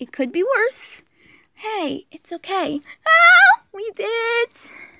It could be worse. Hey, it's okay. Oh, we did it!